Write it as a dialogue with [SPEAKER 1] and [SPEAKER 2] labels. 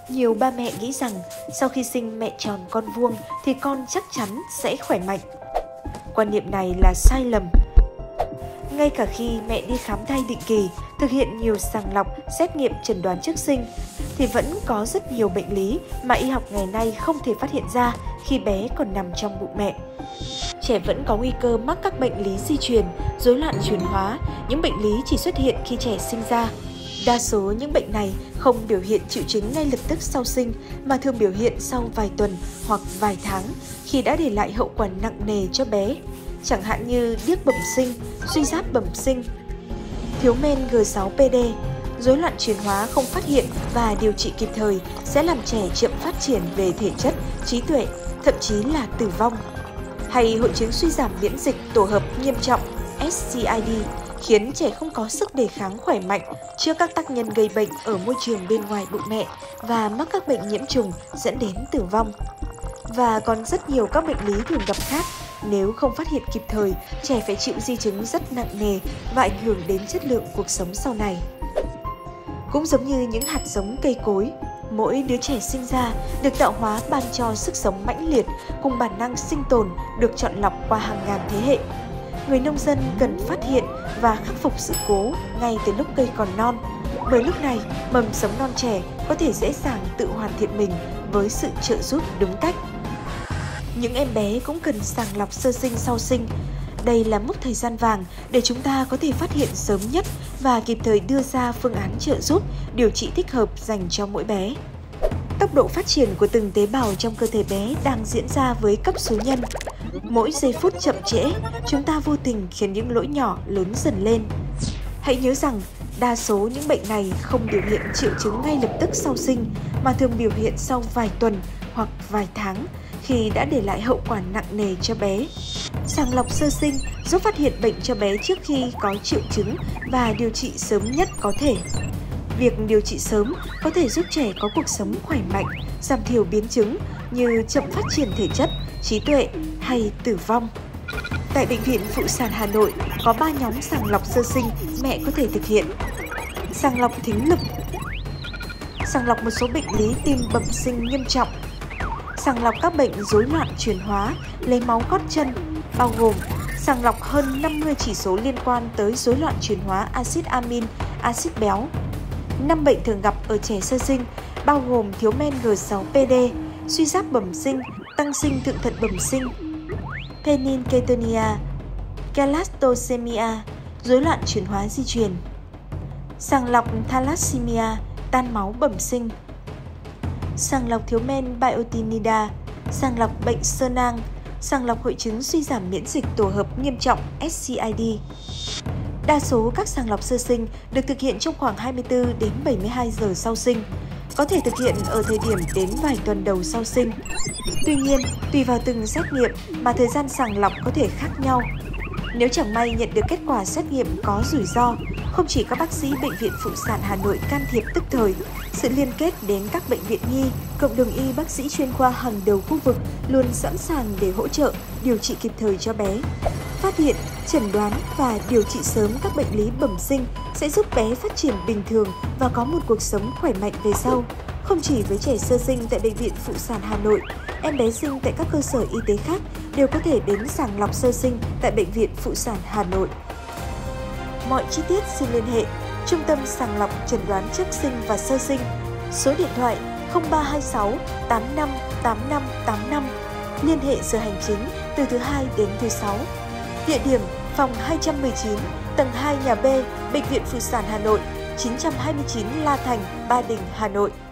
[SPEAKER 1] Nhiều ba mẹ nghĩ rằng sau khi sinh mẹ tròn con vuông thì con chắc chắn sẽ khỏe mạnh. Quan niệm này là sai lầm. Ngay cả khi mẹ đi khám thai định kỳ, thực hiện nhiều sàng lọc, xét nghiệm chẩn đoán trước sinh, thì vẫn có rất nhiều bệnh lý mà y học ngày nay không thể phát hiện ra khi bé còn nằm trong bụng mẹ. Trẻ vẫn có nguy cơ mắc các bệnh lý di truyền, rối loạn chuyển hóa, những bệnh lý chỉ xuất hiện khi trẻ sinh ra. Đa số những bệnh này không biểu hiện triệu chứng ngay lập tức sau sinh mà thường biểu hiện sau vài tuần hoặc vài tháng khi đã để lại hậu quả nặng nề cho bé, chẳng hạn như điếc bẩm sinh, suy giáp bẩm sinh, thiếu men G6PD, rối loạn chuyển hóa không phát hiện và điều trị kịp thời sẽ làm trẻ chậm phát triển về thể chất, trí tuệ, thậm chí là tử vong. Hay hội chứng suy giảm miễn dịch tổ hợp nghiêm trọng SCID khiến trẻ không có sức đề kháng khỏe mạnh trước các tác nhân gây bệnh ở môi trường bên ngoài bụng mẹ và mắc các bệnh nhiễm trùng dẫn đến tử vong. Và còn rất nhiều các bệnh lý thường gặp khác, nếu không phát hiện kịp thời, trẻ phải chịu di chứng rất nặng nề và ảnh hưởng đến chất lượng cuộc sống sau này. Cũng giống như những hạt giống cây cối, mỗi đứa trẻ sinh ra được tạo hóa ban cho sức sống mãnh liệt cùng bản năng sinh tồn được chọn lọc qua hàng ngàn thế hệ. Người nông dân cần phát hiện và khắc phục sự cố ngay từ lúc cây còn non, bởi lúc này mầm sống non trẻ có thể dễ dàng tự hoàn thiện mình với sự trợ giúp đúng cách. Những em bé cũng cần sàng lọc sơ sinh sau sinh. Đây là mốc thời gian vàng để chúng ta có thể phát hiện sớm nhất và kịp thời đưa ra phương án trợ giúp, điều trị thích hợp dành cho mỗi bé. Tốc độ phát triển của từng tế bào trong cơ thể bé đang diễn ra với cấp số nhân. Mỗi giây phút chậm trễ, chúng ta vô tình khiến những lỗi nhỏ lớn dần lên. Hãy nhớ rằng, đa số những bệnh này không biểu hiện triệu chứng ngay lập tức sau sinh, mà thường biểu hiện sau vài tuần hoặc vài tháng khi đã để lại hậu quả nặng nề cho bé. Sàng lọc sơ sinh giúp phát hiện bệnh cho bé trước khi có triệu chứng và điều trị sớm nhất có thể. Việc điều trị sớm có thể giúp trẻ có cuộc sống khỏe mạnh, giảm thiểu biến chứng như chậm phát triển thể chất, trí tuệ hay tử vong. Tại Bệnh viện Phụ sản Hà Nội có 3 nhóm sàng lọc sơ sinh mẹ có thể thực hiện. Sàng lọc thính lực, sàng lọc một số bệnh lý tim bẩm sinh nghiêm trọng, sàng lọc các bệnh rối loạn chuyển hóa, lấy máu gót chân, bao gồm sàng lọc hơn 50 chỉ số liên quan tới rối loạn chuyển hóa axit amin, axit béo. 5 bệnh thường gặp ở trẻ sơ sinh bao gồm thiếu men G6PD, suy giáp bẩm sinh, tăng sinh thượng thận bẩm sinh, phenylketonuria, galactosemia, rối loạn chuyển hóa di truyền. Sàng lọc thalassemia, tan máu bẩm sinh. Sàng lọc thiếu men biotinida, sàng lọc bệnh xơ nang, sàng lọc hội chứng suy giảm miễn dịch tổ hợp nghiêm trọng SCID. Đa số các sàng lọc sơ sinh được thực hiện trong khoảng 24 đến 72 giờ sau sinh, có thể thực hiện ở thời điểm đến vài tuần đầu sau sinh. Tuy nhiên, tùy vào từng xét nghiệm mà thời gian sàng lọc có thể khác nhau. Nếu chẳng may nhận được kết quả xét nghiệm có rủi ro, không chỉ các bác sĩ Bệnh viện Phụ sản Hà Nội can thiệp tức thời, sự liên kết đến các bệnh viện nhi, cộng đồng y bác sĩ chuyên khoa hàng đầu khu vực luôn sẵn sàng để hỗ trợ, điều trị kịp thời cho bé. Phát hiện, chẩn đoán và điều trị sớm các bệnh lý bẩm sinh sẽ giúp bé phát triển bình thường và có một cuộc sống khỏe mạnh về sau. Không chỉ với trẻ sơ sinh tại Bệnh viện Phụ sản Hà Nội, em bé sinh tại các cơ sở y tế khác đều có thể đến sàng lọc sơ sinh tại Bệnh viện Phụ sản Hà Nội. Mọi chi tiết xin liên hệ Trung tâm sàng lọc chẩn đoán trước sinh và sơ sinh, số điện thoại 0326 85 85 85, liên hệ giờ hành chính từ thứ Hai đến thứ Sáu. Địa điểm phòng 219, tầng 2 nhà B, Bệnh viện Phụ sản Hà Nội, 929 La Thành, Ba Đình, Hà Nội.